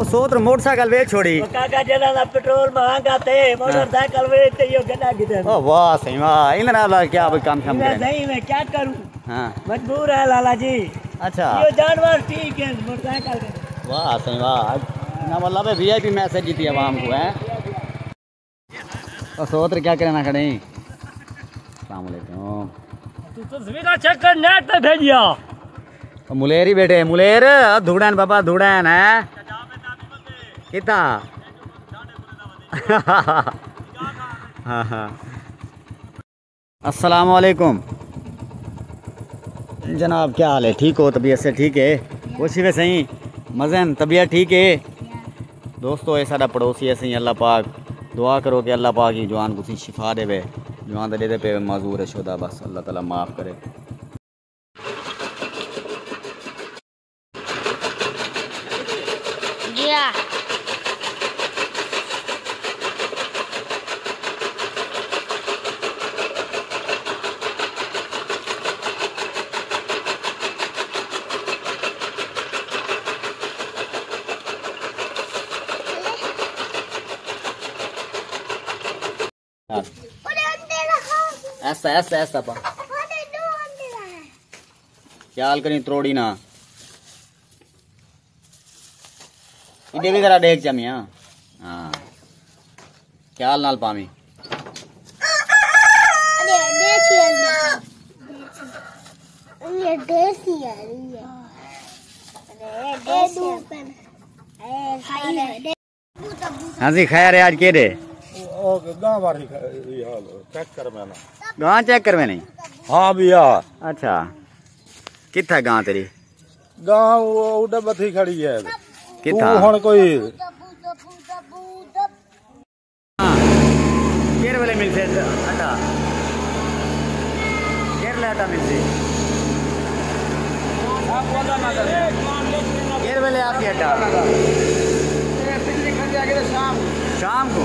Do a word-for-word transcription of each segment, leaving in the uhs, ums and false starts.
वो सोच मोटरसाइकिल वे छोड़ी काका जरा ना पेट्रोल महंगा थे मोटरसाइकिल वे ते यो गड्ढा किधर ओ वाह सही वाह इन ना क्या अब काम शाम मैं करें सही मैं क्या करूं हां मजबूर है लाला जी। अच्छा यो जानवर ठीक है मोटरसाइकिल वाह सही वाह ना मतलब वीआईपी मैसेज जीती आवाम को है और सोच क्या करना खड़े अस्सलाम वालेकुम तू तो तस्वीर चेक कर नेट पे भेजिया मुलेर ही बैठे मुलेर धुड़ैन बाबा धुड़ैन है कितना हाँ हाँ अस्सलाम वालेकुम जनाब क्या हाल है ठीक हो तबीयत से ठीक है खुशी वे सही मज़न तबीयत ठीक है दोस्तों ये सारा पड़ोसी है सही अल्लाह पाक दुआ करो कि अल्लाह पाक की जवान को शिफा देवे जवान दे दे पे माजूर है शुदा बस अल्लाह ताला माफ़ करे। ऐसा ऐसा ऐसा पा ख्याल करी त्रोड़ी ना इधे भी करा देख चमिया हाँ ख्याल नाल पामी हाँ जी खैर है आज के दे गाँव चेक कर मैंने गाँव चेक कर मैंने हाँ भैया अच्छा कितना गाँव तेरी गाँव उधर बथी खड़ी है कितना हुन कोई हाँ केर वाले मिलते अच्छा केर लेता मिलते केर वाले आप हटा शाम शाम को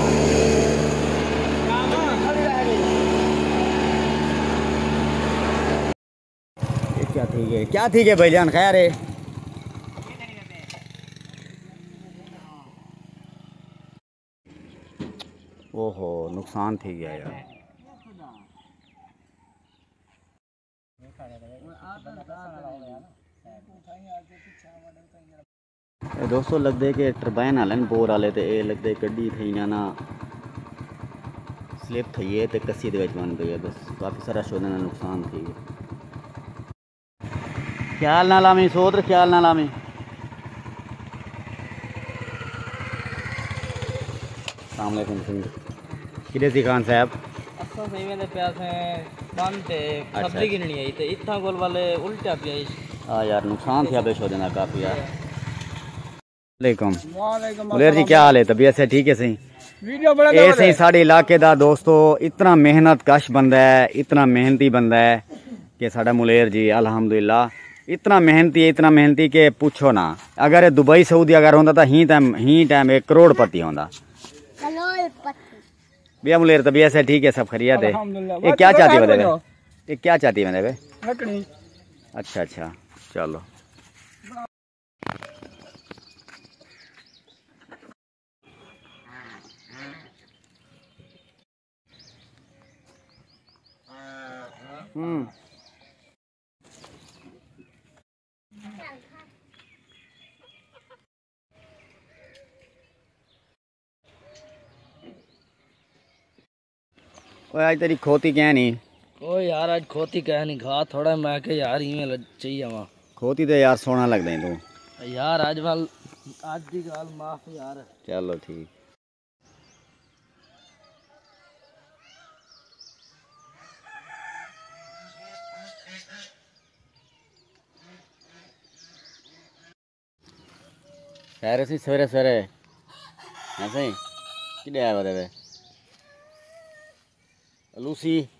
क्या ठीक है क्या ठीक है भाईजान खैर है ओहो नुकसान थी गया यार दोस्तों लगते कि टरबाइन आले बोर वाले तो ये लगते गड्डी थी ना ना स्लिप थी है तो कस्सी दे बन गई है बस काफ़ी सारा शोधा नुकसान थी ख्याल ना लामी सोच ख्याल ना लामी अस्सलाम सिंह किधे सी खान साहब असा सही में पैसे बंद थे सब्जी गिननी आई तो इतना गोल वाले उल्टा पिया हाँ यार नुकसान थी बेशो देना काफ़ी यार वालेकुम मुलेर जी क्या हाल है तबीयत से ठीक है सही ये सही साढ़े इलाके दा दोस्तों इतना मेहनत कश बंदा है इतना मेहनती बंदा है कि साढ़ा मुलेर जी अल्हम्दुलिल्लाह इतना मेहनती है इतना मेहनती के पूछो ना अगर दुबई सऊदी अगर होता तो ही टाइम ही टाइम एक करोड़पति होता भैया मुलेर तबीयत से ठीक है सब खरियत है ये क्या चाहती है ये क्या चाहती है मैंने अच्छा अच्छा चलो हम्म आज तेरी खोती क्या नहीं ओ यार आज खोती क्या नहीं खा थोड़ा मैं के यार ईमेल चाहिए वहाँ खोती तो यार सोना लगता है तू यार आज वाल आज दी गाल माफ यार चलो ठीक खैर सी सवेरे सवेरे ऐसे ही कि आया बता लूसी